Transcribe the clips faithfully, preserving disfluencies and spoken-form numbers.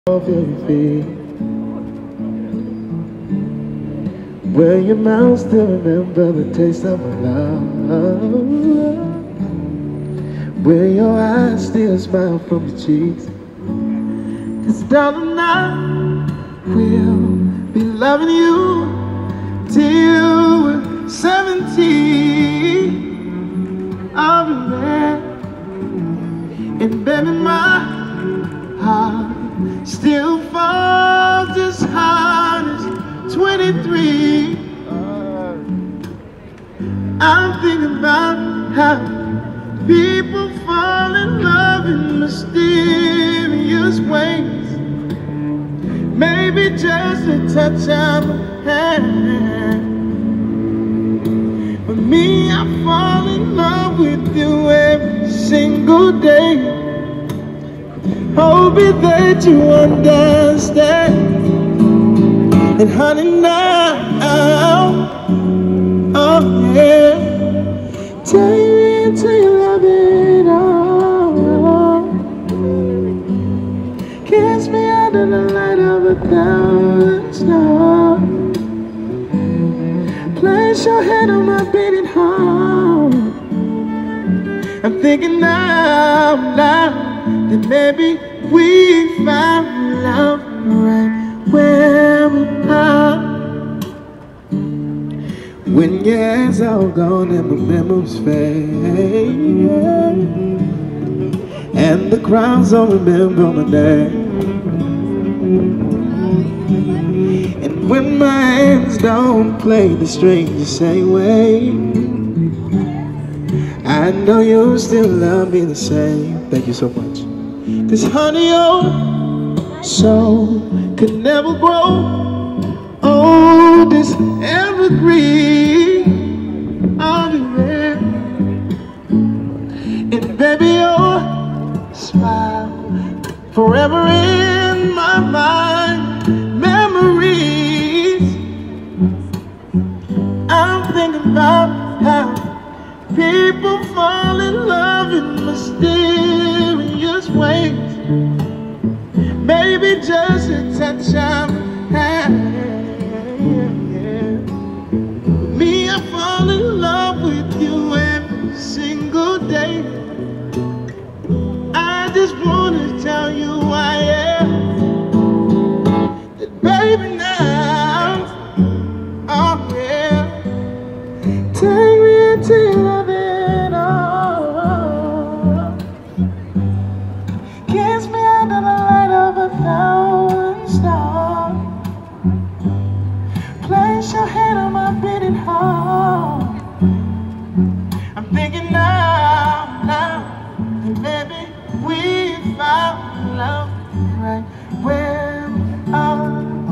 Off your feet, where your mouth still remember the taste of my love, where your eyes still smile from your cheeks. 'Cause darling, I will be loving you till we're seventeen. I'll be there, and baby, my heart still falls just hard as twenty-three. I'm thinking about how people fall in love in mysterious ways. Maybe just a touch of a hand. For me, I fall in love with you every single day. Hoping that you understand. And honey, now, oh yeah, take me into your love it all. Kiss me under the light of a thousand stars. Place your hand on my beating heart. I'm thinking now, now, that maybe we found love right where we are. When your hair's all gone and the memories fade, and the crowds don't remember my name, and when my hands don't play the strings the same way, I know you still love me the same. Thank you so much. 'Cause honey, your soul could never grow old as evergreen. I'll be there, and baby, your smile forever in my mind. Memories, I'm thinking about how people fall in love in mysterious ways. Maybe just a touch of a hand. Me, I fall in love with you every single day. I just want to tell you I am. That baby, now, oh yeah, take me into your love it all. Kiss me under the light of a thousand stars. Place your hand on my beating heart. I'm thinking now, now, that maybe we found love right where we are.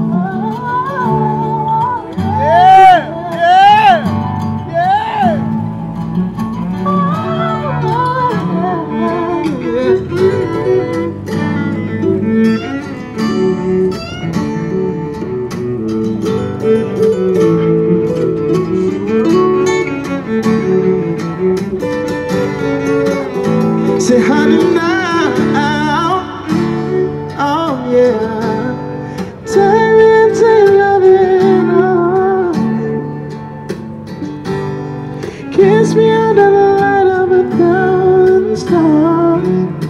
Yeah, yeah, yeah. Say honey now, oh yeah, take me into your loving arms. Kiss me under the light of a thousand stars.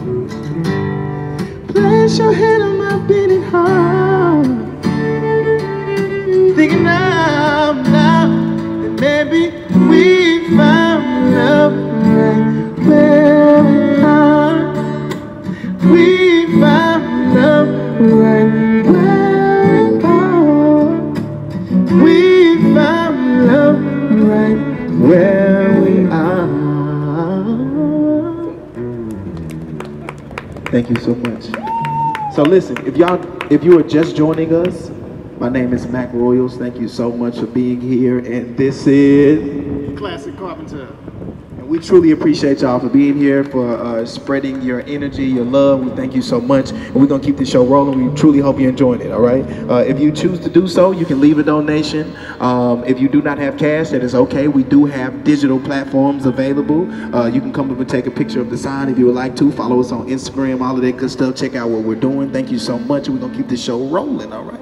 Place your hand on my beating heart. Thinking now, now, that maybe we found love right where we are. We found love right where we are. We found love right where we are. Thank you so much. So listen, if y'all, if you are just joining us, my name is Mac Royals. Thank you so much for being here, and this is Klaccik Carpenta. we truly appreciate y'all for being here, for uh, spreading your energy, your love. We thank you so much, and we're gonna keep this show rolling. We truly hope you're enjoying it. All right. Uh, if you choose to do so, you can leave a donation. Um, if you do not have cash, that is okay. We do have digital platforms available. Uh, you can come up and take a picture of the sign if you would like to. Follow us on Instagram, all of that good stuff. Check out what we're doing. Thank you so much. We're gonna keep this show rolling. All right.